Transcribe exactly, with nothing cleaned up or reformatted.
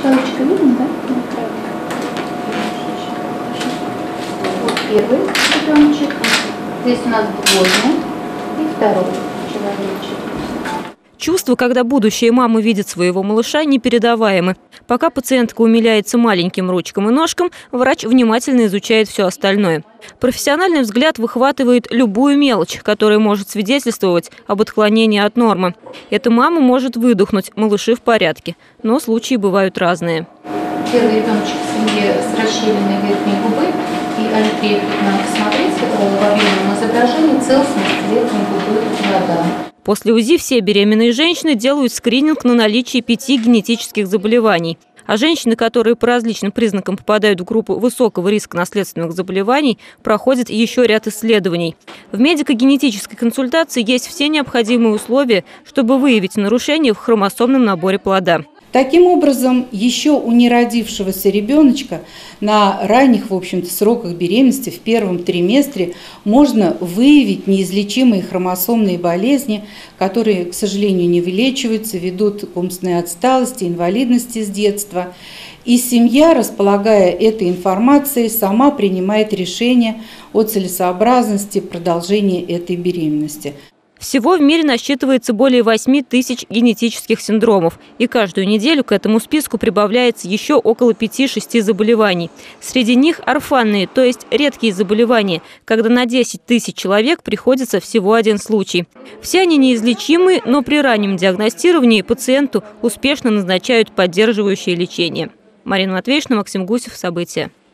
Галочка видно, да? Вот первый ребеночек. Здесь у нас двойня и второй человечек. Чувства, когда будущая мама видит своего малыша, непередаваемы. Пока пациентка умиляется маленьким ручкам и ножкам, врач внимательно изучает все остальное. Профессиональный взгляд выхватывает любую мелочь, которая может свидетельствовать об отклонении от нормы. Эта мама может выдохнуть: малыши в порядке. Но случаи бывают разные. Первый ребеночек в семье с расщелиной верхней губы. И Альфреев, надо посмотреть в объемном изображении целостность верхней губы плода. После УЗИ все беременные женщины делают скрининг на наличие пяти генетических заболеваний. А женщины, которые по различным признакам попадают в группу высокого риска наследственных заболеваний, проходят еще ряд исследований. В медико-генетической консультации есть все необходимые условия, чтобы выявить нарушения в хромосомном наборе плода. Таким образом, еще у неродившегося ребеночка на ранних, в общем-то, сроках беременности, в первом триместре, можно выявить неизлечимые хромосомные болезни, которые, к сожалению, не вылечиваются, ведут к умственной отсталости, инвалидности с детства. И семья, располагая этой информацией, сама принимает решение о целесообразности продолжения этой беременности. Всего в мире насчитывается более восьми тысяч генетических синдромов. И каждую неделю к этому списку прибавляется еще около пяти-шести заболеваний. Среди них орфанные, то есть редкие заболевания, когда на десять тысяч человек приходится всего один случай. Все они неизлечимы, но при раннем диагностировании пациенту успешно назначают поддерживающее лечение. Марина Матвеевна, Максим Гусев. События.